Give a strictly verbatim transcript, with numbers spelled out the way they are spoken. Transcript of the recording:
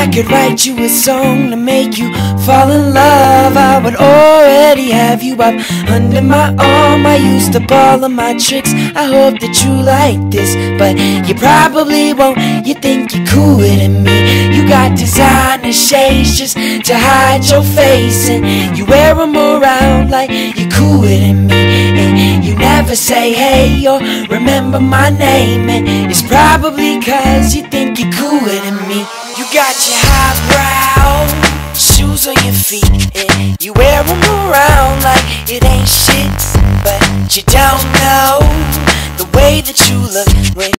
I could write you a song to make you fall in love, I would already have you up under my arm. I used up all of my tricks, I hope that you like this, but you probably won't. You think you're cooler than me. You got designer shades just to hide your face, and you wear them around like you're cooler than me. And you never say hey or remember my name, and it's probably cause you think you're cooler than me. You got your highbrow shoes on your feet, and you wear them around like it ain't shit, but you don't know the way that you look when